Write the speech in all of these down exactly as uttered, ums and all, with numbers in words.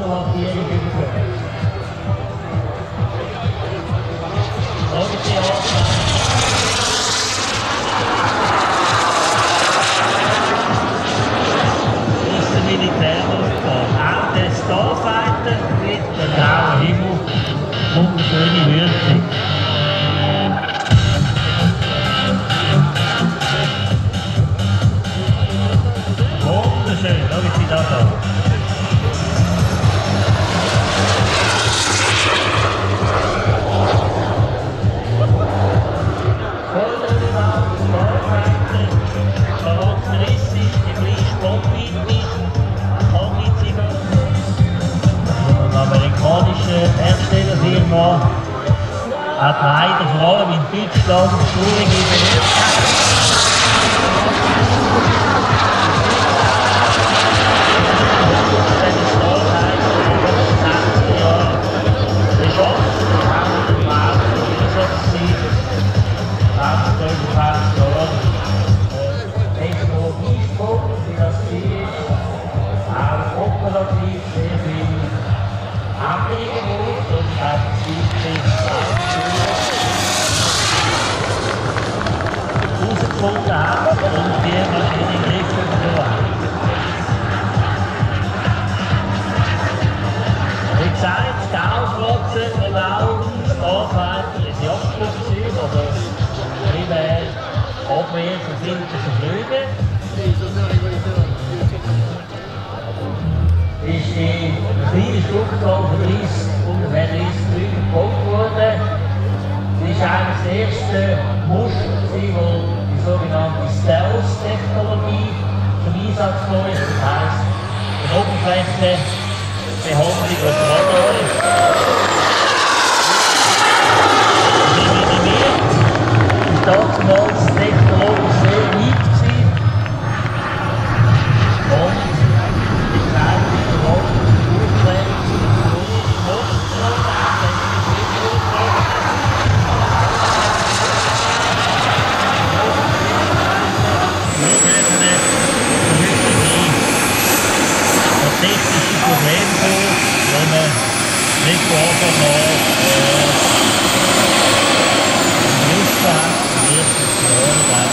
Fotolackierung überkommen. Schauen Sie an. Das ist der Militärluftbahn. Auch der Starfighter mit dem grauen Himmel und der schöne Würzig. Wunderschön, schau wie sie da da. Herstellerfirma hat leider vor allem in Deutschland schwierige Benutzer. Operativ sehr viel Anregung und hat herausgefunden hat und die Maschine in den Griff bekommen hat. Wie gesagt, die Aufwachsen und auch Starfighter ist Jagdflugzeug oder primär Abwehr von filtrischen Flügen. Ist die kleine Flugzeug von dreißig, ungefähr dreißig Flüge gebaut worden. Das ist eigentlich das erste Muster, das die sogenannte Stealth-Technologie zum Einsatz gekommen ist. Das heisst, eine Oberflächenbehandlung auf Radar ist minimiert. Das war damals technologisch sehr weit gewesen. Und technische Probleme kommen, wenn man nicht von Anfang an Lust hat, die ersten Jahre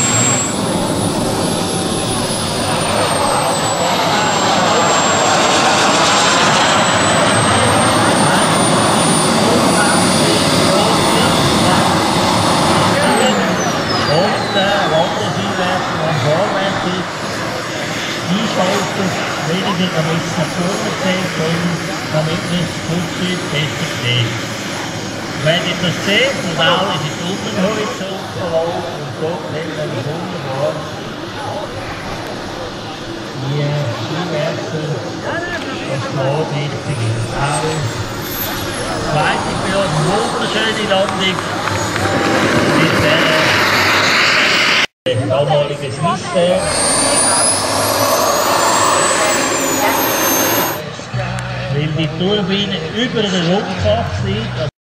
und der Wanderseilwerfer am Fahrwerk ist, einschalten, weniger Administration erzählt können, damit wir das Flugzeug besser sehen. Wenn ihr das seht, und auch ist es unter den Horizont verlaufen und so sehen wir es wunderbar. Die Skiwerfer, das Flugrichtung ist auch. Zweite Pilot, wunderschöne Landung mit der damaligen Swissair. Weil die Turbine über der Rumpfachse liegt.